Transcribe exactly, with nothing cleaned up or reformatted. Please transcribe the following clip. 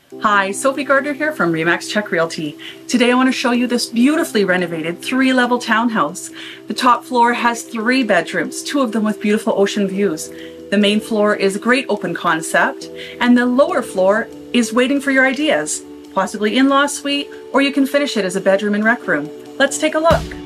Hi, Sophie Gardner here from Remax Check Realty. Today I want to show you this beautifully renovated three-level townhouse. The top floor has three bedrooms, two of them with beautiful ocean views. The main floor is a great open concept, and the lower floor is waiting for your ideas, possibly in-law suite, or you can finish it as a bedroom and rec room. Let's take a look.